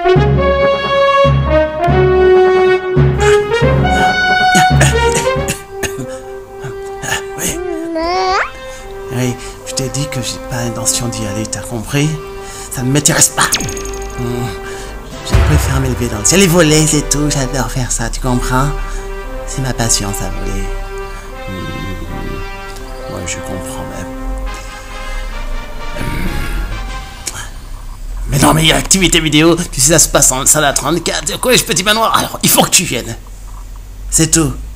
Oui. Oui, je t'ai dit que j'ai pas l'intention d'y aller, t'as compris? Ça ne m'intéresse pas. Je préfère m'élever dans le ciel et voler, c'est tout. J'adore faire ça, tu comprends? C'est ma passion, ça, voler. Ouais, je comprends même. Mais non, mais il y a activité vidéo, tu sais, ça se passe en salle à 34. Collège Petit Manoir, alors il faut que tu viennes. C'est tout.